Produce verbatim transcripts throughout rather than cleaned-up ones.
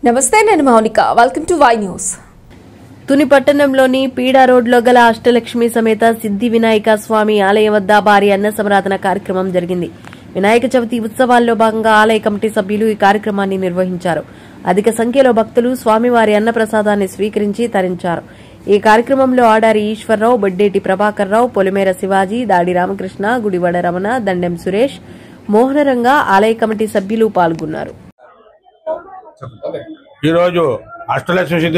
నమస్తే, నేను Mounika. Welcome to Y news. Tuni పట్టణంలోని పీడా రోడ్లో గల అష్టలక్ష్మి సమేత సిద్ధి వినాయక స్వామి ఆలయం వద్ద భారీ అన్న సంరాధన కార్యక్రమం జరిగింది. వినాయక చవితి ఉత్సవాల్లో భాగంగా ఆలయ కమిటీ సభ్యులు ఈ కార్యక్రమాన్ని నిర్వహించారు. అధిక సంఖ్యలో భక్తులు స్వామివారి అన్న ప్రసాదాన్ని స్వీకరించి తరించారు. ఈ కార్యక్రమంలో ఆడారి ఈశ్వరరావు, బొడ్డేటి ప్రభాకర్ రావు, పొలిమేర శివాజీ, దాడి రామకృష్ణ, గుడివాడ రమణ, దండెం సురేష్, మోహనరంగ ఆలయ కమిటీ సభ్యులు పాల్గొన్నారు. ఈరోజు అష్టలక్ష్మి సిద్ధి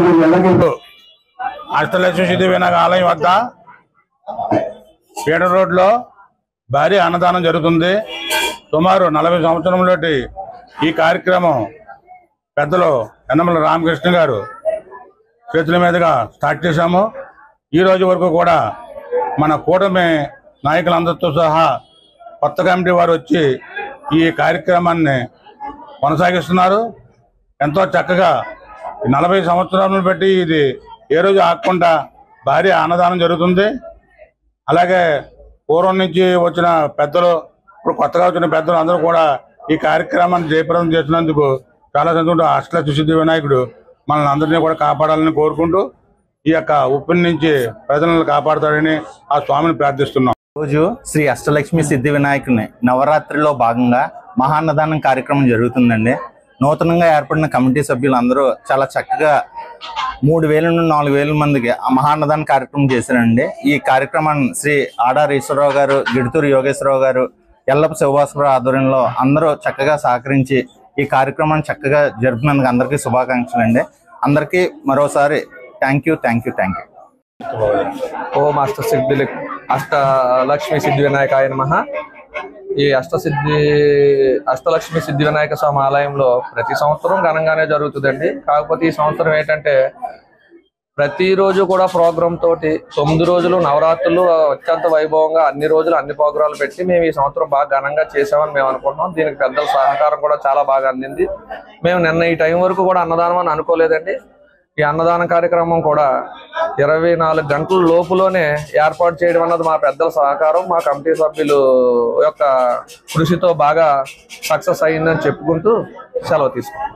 అష్టలక్ష్మి సిద్ధి వినాయక ఆలయం వద్ద పీడ రోడ్లో భారీ అన్నదానం జరుగుతుంది. సుమారు నలభై సంవత్సరంలోటి ఈ కార్యక్రమం పెద్దలు యనమల రామకృష్ణ గారు చేతుల మీదుగా స్టార్ట్ చేశాము. ఈ రోజు వరకు కూడా మన కూటమి నాయకులందరితో సహా కొత్త కమిటీ వారు వచ్చి ఈ కార్యక్రమాన్ని కొనసాగిస్తున్నారు. ఎంతో చక్కగా నలభై సంవత్సరాలను బట్టి ఇది ఏ రోజు ఆగకుండా భారీ అన్నదానం జరుగుతుంది. అలాగే పూర్వం నుంచి వచ్చిన పెద్దలు, ఇప్పుడు కొత్తగా వచ్చిన పెద్దలు అందరూ కూడా ఈ కార్యక్రమాన్ని జయప్రదం చేసినందుకు చాలా సంతోషం. అష్టలక్ష్మి సిద్ధి వినాయకుడు మనల్ని అందరినీ కూడా కాపాడాలని కోరుకుంటూ ఈ యొక్క ఉప్పిని నుంచి ప్రజలను కాపాడుతాడని ఆ స్వామిని ప్రార్థిస్తున్నాం. రోజు శ్రీ అష్టలక్ష్మి సిద్ధి వినాయకుని నవరాత్రిలో భాగంగా మహాన్నదానం కార్యక్రమం జరుగుతుందండి. నూతనంగా ఏర్పడిన కమిటీ సభ్యులు అందరూ చాలా చక్కగా మూడు వేల నుండి నాలుగు వేల మందికి ఆ మహాన్నదాన కార్యక్రమం చేశారండి. ఈ కార్యక్రమాన్ని శ్రీ ఆడారి ఈశ్వరరావు గారు, గిడుతూరు యోగేశ్వరరావు గారు, ఎల్లప్ప శివభాస్కరరావు ఆధ్వర్యంలో అందరూ చక్కగా సహకరించి ఈ కార్యక్రమాన్ని చక్కగా జరుపుకున్నందుకు అందరికీ శుభాకాంక్షలు అండి. అందరికీ మరోసారి thank you thank you thank you ఓం అష్ట సిద్ధి అష్టలక్ష్మి సిద్ధి వినాయకాయ నమః. ఈ అష్టసిద్ధి అష్టలక్ష్మి సిద్ధి వినాయక స్వామి ఆలయంలో ప్రతి సంవత్సరం ఘనంగానే జరుగుతుందండి. కాకపోతే ఈ సంవత్సరం ఏంటంటే ప్రతిరోజు కూడా ప్రోగ్రామ్ తోటి తొమ్మిది రోజులు నవరాత్రులు అత్యంత వైభవంగా అన్ని రోజులు అన్ని ప్రోగ్రాంలు పెట్టి మేము ఈ సంవత్సరం బాగా ఘనంగా చేసామని మేము అనుకుంటున్నాం. దీనికి పెద్దల సహకారం కూడా చాలా బాగా అందింది. మేము నిన్న ఈ టైం వరకు కూడా అన్నదానం అని అనుకోలేదండి. ఈ అన్నదాన కార్యక్రమం కూడా ఇరవై నాలుగు గంటల లోపులోనే ఏర్పాటు చేయడం అన్నది మా పెద్దల సహకారం, మా కమిటీ సభ్యులు యొక్క కృషితో బాగా సక్సెస్ అయ్యిందని చెప్పుకుంటూ సెలవు తీసుకుంటాం.